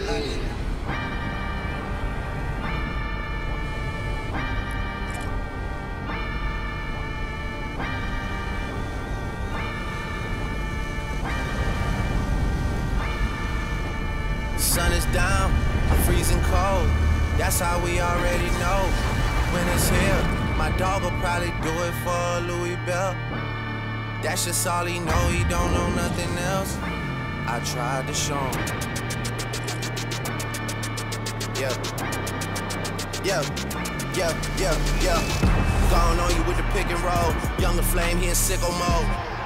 Sun is down, freezing cold. That's how we already know when it's here. My dog will probably do it for Louis Bell. That's just all he know, he don't know nothing else. I tried to show him. Gone on you with the pick and roll. Younger Flame, he in sicko mode.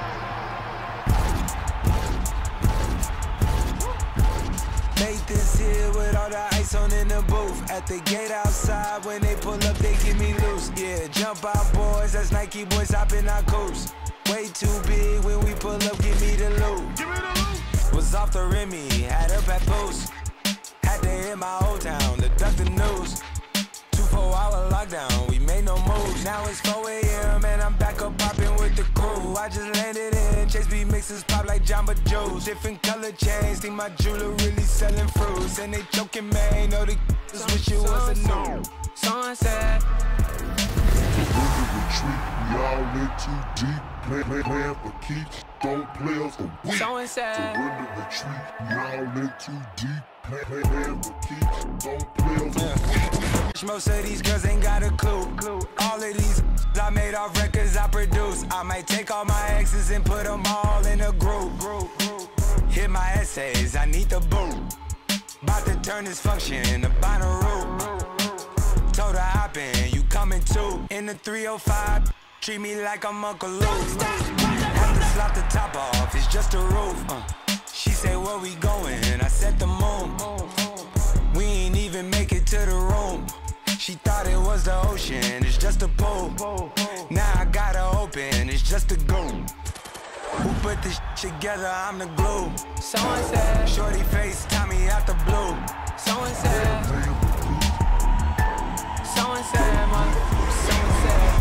This here with all the ice on in the booth. At the gate outside, when they pull up, they get me loose. Yeah, jump out, boys. That's Nike boys hopping our coast. Way too big when we pull up, give me the loot. Give me the loot. Was off the Remy, had her back post. Had to hit my old town to duck the news. 24-hour lockdown, we made no moves. Now it's 4 AM and I'm back up popping with the crew. I just landed in Chase B mixes pop like Jamba Joe's. Different color chains, think my jeweler really selling fruits. And they joking, man, know the just wish it was a new. Sunset. Retreat, we all in too deep. Playing for keeps, don't play us for weak. Surrender retreat, we all in too deep. Playing for keeps, don't play us for weak. Most of these girls ain't got a clue. All of these I made off records I produce. I might take all my exes and put them all in a group. Hit my essays, I need the boot. About to turn this function into Bonnaroo. Told her hop in, you coming too. In the 305, treat me like I'm Uncle Luke. Have to slap the top off, it's just a roof. She said, where we going? I said the moon. We ain't even make it to the room. She thought it was the ocean, it's just a pool. Now I gotta open, it's just a goon. Who put this together? I'm the glue. Someone said, shorty face, Tommy out the blue. Someone said, someone said, man. Someone said.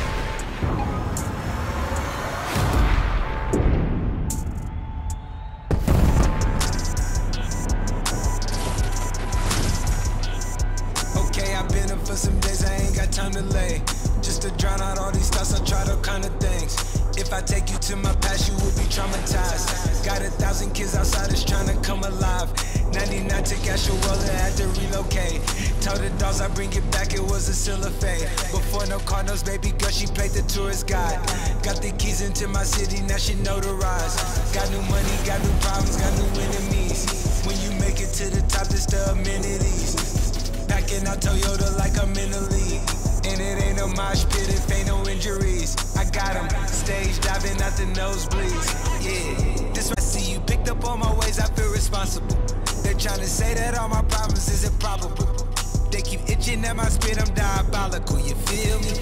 Okay, I've been up for some days, I ain't got time to lay. Just to drown out all these thoughts, I tried all kind of things. If I take you to my past, you will be traumatized. Got 1,000 kids outside that's trying to come alive. 99 to Cashewola, had to relocate. Told the dogs I bring it back, it was a still a fate. Before no Cardinals, baby girl, she played the tourist guide. Got the keys into my city, now she notarized. Got new money, got new problems, got new enemies. When you make it to the top, it's the amenities. Packing out Toyota like I'm in the league. And it ain't no mosh pit if ain't no injuries. I got them stage diving out the nosebleeds. Yeah, this I see you picked up on my ways, I feel responsible. They're trying to say that all my problems is improbable. They keep itching at my spit, I'm diabolical, you feel me?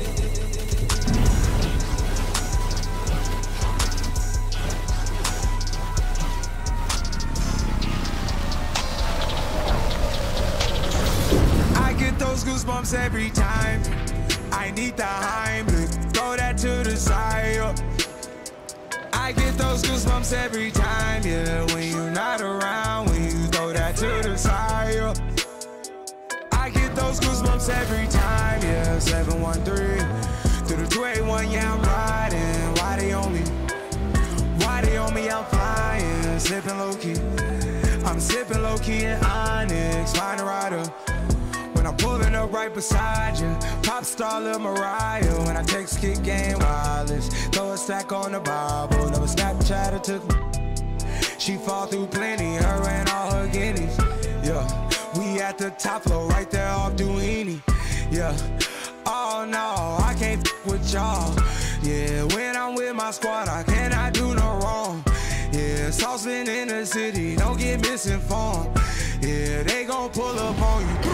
I get those goosebumps every time. I need the Heimlich, throw that to the side. I get those goosebumps every time, yeah. When you're not around, when you throw that to the side. I get those goosebumps every time, yeah. 713 through the 281, yeah, I'm riding. Why they on me? Why they on me? I'm flying, sipping low key. I'm sipping low key in Onyx, find a rider. When I'm pulling up right beside you, pop star Lil Mariah. When I text kick game wireless, throw a stack on the Bible. Never Snapchat or took me. She fall through plenty, her and all her guineas. Yeah, we at the top floor, right there off Duini. Yeah, oh no, I can't f with y'all. Yeah, when I'm with my squad, I cannot do no wrong. Yeah, saucepan in the city, don't get misinformed. Yeah, they gon' pull up on you.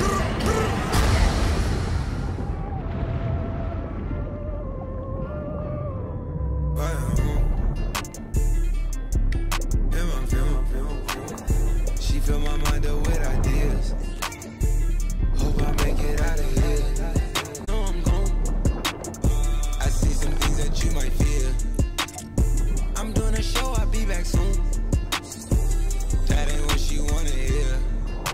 She fill my mind up with ideas. Hope I make it out of here. No, I'm gone. I see some things that you might fear. I'm doing a show, I'll be back soon. That ain't what she wanna hear.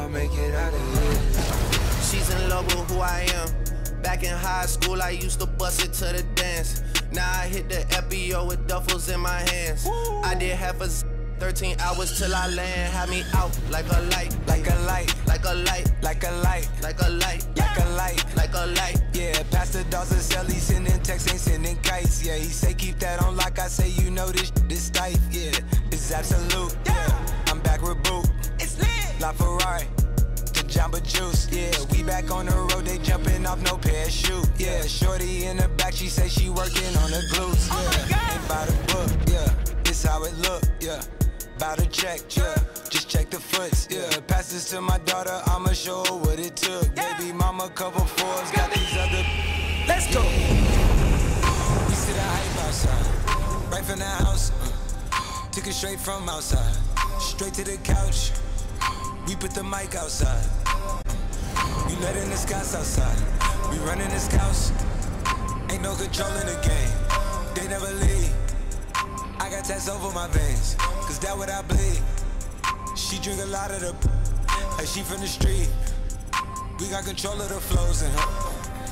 make it out of here. She's in love with who I am. Back in high school, I used to bust it to the dance. Now I hit the FBO with duffels in my hands. Woo. I did half a 13 hours till I land. Had me out like a light, like a light, like a light, like a light, like a light, like a light, like a light. Yeah, Pastor Dawson sell, he sending texts, ain't sending kites. Yeah, he say keep that on like I say, you know this tight. Yeah, it's absolute. Yeah, I'm back with Boot. It's lit. La Ferrari. Jamba Juice, yeah, we back on the road, they jumping off no parachute, yeah, shorty in the back, she say she working on the glutes, yeah, ain't by the book, yeah, this how it look, yeah, bout to check, yeah, just check the foots, yeah, pass this to my daughter, I'ma show her what it took, baby mama cover Forbes, got these other, let's go, we see the hype outside, right from the house, took it straight from outside, straight to the couch, we put the mic outside. We letting the scouts outside. We running the scouts. Ain't no control in the game. They never leave. I got tats over my veins, cause that what I bleed. She drink a lot of the like she from the street. We got control of the flows in her.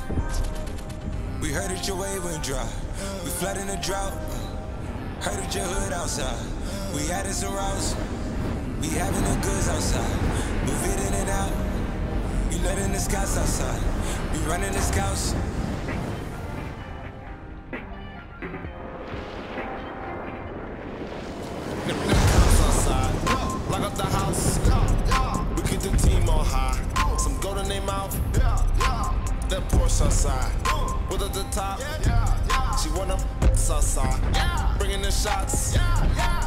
We heard that your wave went dry. We flooding the drought. Heard that your hood outside. We added some routes. We having the goods outside, move it in and out. We letting the scouts outside, we running the scouts. The cops outside, lock up the house. We keep the team on high. Some gold in their mouth. That Porsche outside, with at the top. She wanna outside, bringing the shots.